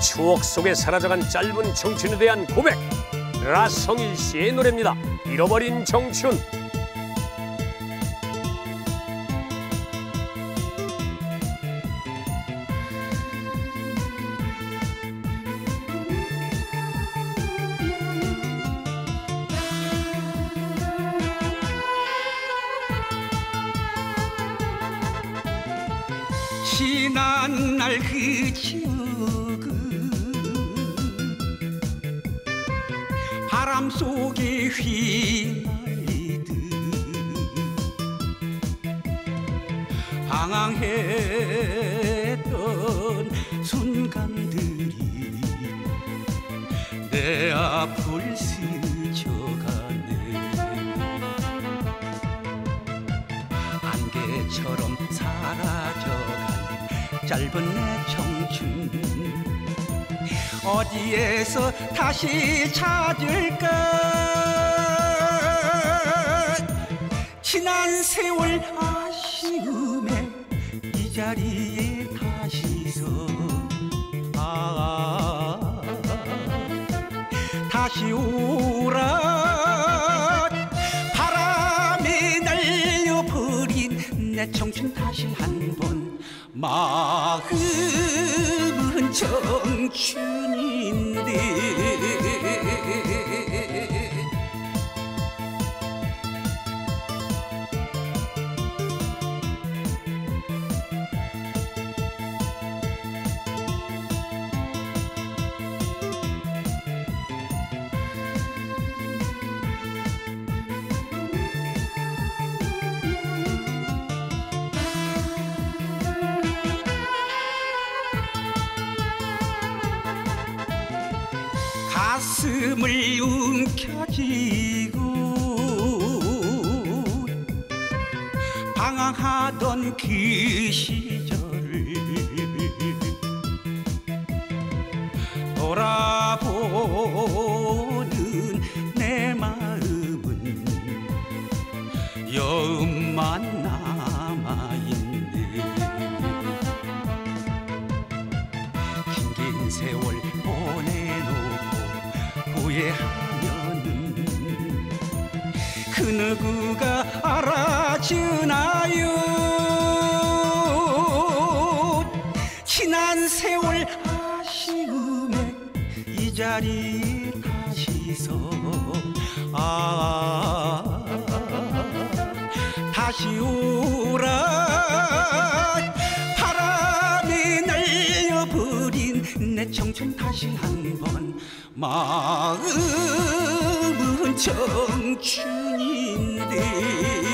추억 속에 사라져간 짧은 청춘에 대한 고백. 라성일 씨의 노래입니다. 잃어버린 청춘. 지난 날 그 기억은 바람 속에 휘날리듯 방황했던 순간들이 내 앞을 스쳐가네. 안개처럼 사라져간 짧은 내 청춘 어디에서 다시 찾을까. 지난 세월 아쉬움에 이 자리에 다시 서 다시 오라. 바람에 날려버린 내 청춘 다시 한번. 마음은 청춘인데 가슴을 움켜쥐고 방황하던 그 시절을 돌아보는 내 마음은 여운만 남아있네. 긴 세월 보내놓고 후회하면은 그 누구가 알아주나요. 지난 세월 아쉬움에 이 자리에 다시 서 다시 오라. 바람에 날려버린 내 청춘 다시 한번. 마음은 청춘인데